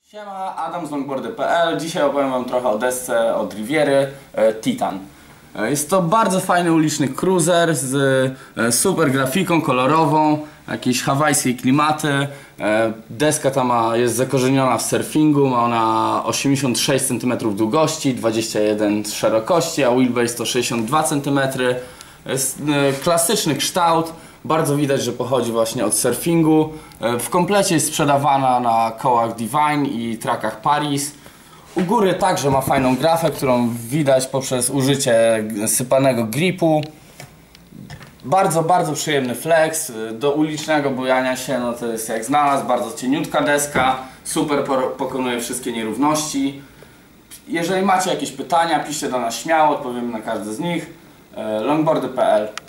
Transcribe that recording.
Siema, Adam z longboardy.pl. Dzisiaj opowiem wam trochę o desce od Riviery Titan. Jest to bardzo fajny uliczny cruiser z super grafiką kolorową, jakieś hawajskie klimaty. Deska ta jest zakorzeniona w surfingu, ma ona 86 cm długości, 21 szerokości, a wheelbase to 62 cm. Jest klasyczny kształt. Bardzo widać, że pochodzi właśnie od surfingu. W komplecie jest sprzedawana na kołach Divine i trackach Paris. U góry także ma fajną grafę, którą widać poprzez użycie sypanego gripu. Bardzo przyjemny flex. Do ulicznego bujania się no to jest jak znalazł. Bardzo cieniutka deska. Super pokonuje wszystkie nierówności. Jeżeli macie jakieś pytania, piszcie do nas śmiało, odpowiemy na każde z nich. longboardy.pl